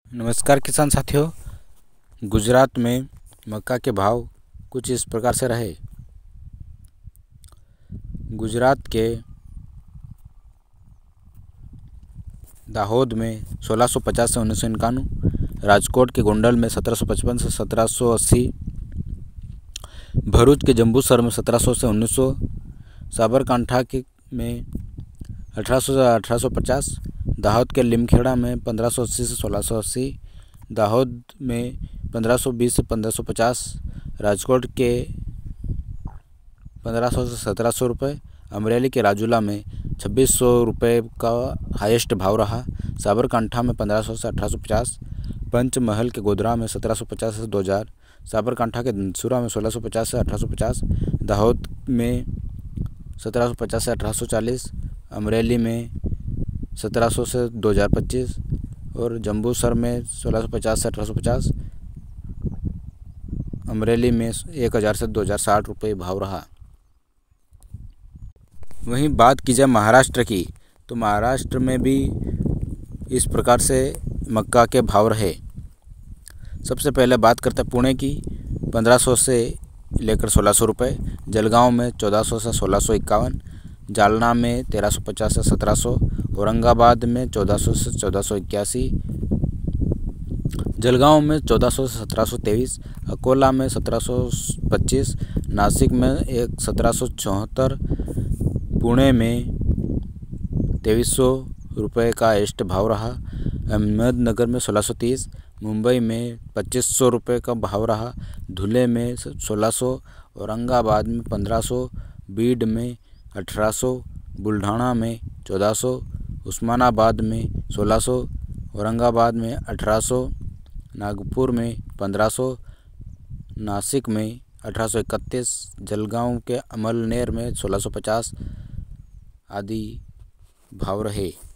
नमस्कार किसान साथियों। गुजरात में मक्का के भाव कुछ इस प्रकार से रहे। गुजरात के दाहोद में 1650 से 1991, राजकोट के गोंडल में 1755 से 1780, भरूच के जंबूसर में 1700 से 1900, साबरकांठा के में 1800 से 1850, दाहोद के लिमखेड़ा में 1580 से 1680, दाहोद में 1520 से 1550, राजकोट के 1500 से 1700 रुपये, अमरेली के राजूला में 2600 रुपये का हाईएस्ट भाव रहा। साबरकांठा में 1500 से 1850, पंचमहल के गोधरा में 1750 से 2000, साबरकांठा के धनसुरा में 1650 से 1850, दाहोद में 1750 से 1840, अमरेली में 1700 से 2025 और जंबूसर में 1650 से 1850, अमरेली में 1000 से 2060 रुपये भाव रहा। वहीं बात की जाए महाराष्ट्र की, तो महाराष्ट्र में भी इस प्रकार से मक्का के भाव रहे। सबसे पहले बात करते हैं पुणे की, 1500 से लेकर 1600 रुपये, जलगांव में 1400 से 1651, जालना में 1350 से 1700, औरंगाबाद में 1400 से 1481, जलगांव में 1400 से 1723, अकोला में 1725, नासिक में 1774, पुणे में 2300 रुपये का हाईएस्ट भाव रहा। अहमदनगर में 1630, मुंबई में 2500 रुपये का भाव रहा। धुले में 1600, औरंगाबाद में 1500, बीड में 1800, बुल्ढाना में 1400, उस्मानाबाद में 1600, औरंगाबाद में 1800, नागपुर में 1500, नासिक में 1831, जलगांव के अमलनेर में 1650 आदि भाव रहे।